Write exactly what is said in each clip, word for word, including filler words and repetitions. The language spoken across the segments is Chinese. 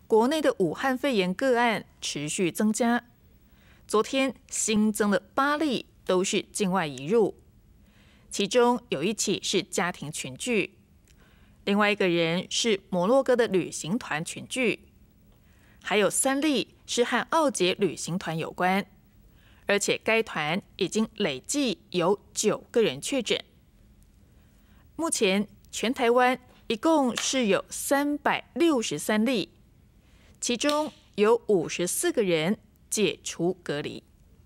国内的武汉肺炎个案持续增加，昨天新增了八例都是境外移入，其中有一起是家庭群聚，另外一个人是摩洛哥的旅行团群聚，还有三例是和奥捷旅行团有关，而且该团已经累计有九个人确诊。目前全台湾一共是有三百六十三例，其中有五十四个人解除隔离。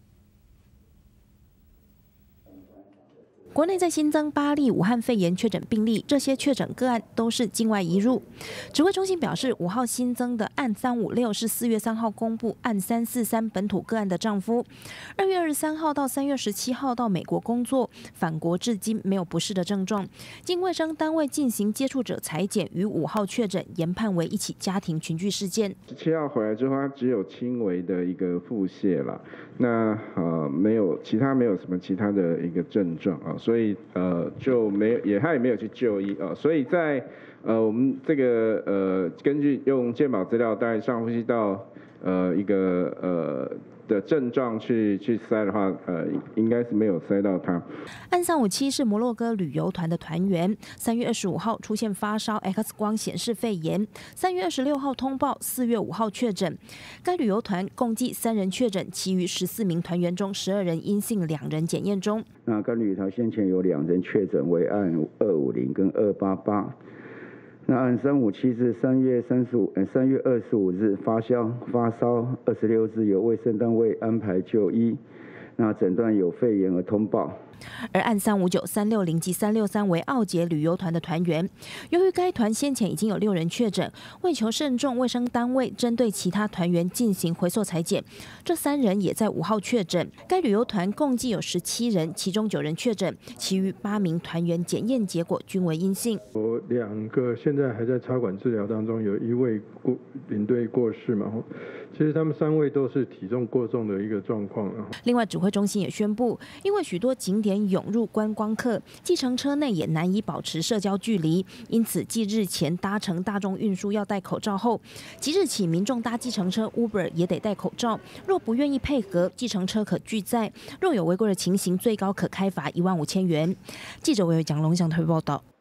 国内再新增八例武汉肺炎确诊病例，这些确诊个案都是境外移入。指挥中心表示，五号新增的案三五六是四月三号公布案三四三本土个案的丈夫，二月二十三号到三月十七号到美国工作，返国至今没有不适的症状。经卫生单位进行接触者采检，于五号确诊，研判为一起家庭群聚事件。 十七号回来之后，他只有轻微的一个腹泻了，那呃没有其他没有什么其他的一个症状啊。所以呃就没有也他也没有去就医啊，所以在呃我们这个呃根据用健保资料，大概上呼吸道呃一个呃的症状去去筛的话，呃应该是没有筛到他。 案三五七是摩洛哥旅游团的团员，三月二十五号出现发烧 ，X 光显示肺炎，三月二十六号通报，四月五号确诊。该旅游团共计三人确诊，其余十四名团员中，十二人阴性，两人检验中。 那该旅游团先前有两人确诊为案二五零跟二八八。那案三五七是三月三十五，呃，三月二十五日发烧，发烧二十六日由卫生单位安排就医，那诊断有肺炎而通报。 而案三五九、三六零及三六三为奥捷旅游团的团员，由于该团先前已经有六人确诊，为求慎重，卫生单位针对其他团员进行回溯采检，这三人也在五号确诊。该旅游团共计有十七人，其中九人确诊，其余八名团员检验结果均为阴性。 有两个现在还在插管治疗当中，有一位过领队过世嘛，其实他们三位都是体重过重的一个状况。 另外，指挥中心也宣布，因为许多景点涌入观光客，计程车内也难以保持社交距离，因此继日前搭乘大众运输要戴口罩后，即日起民众搭计程车 Uber 也得戴口罩。若不愿意配合，计程车可拒载，若有违规的情形，最高可开罚一万五千元。记者韦伟蒋龙翔特别报道。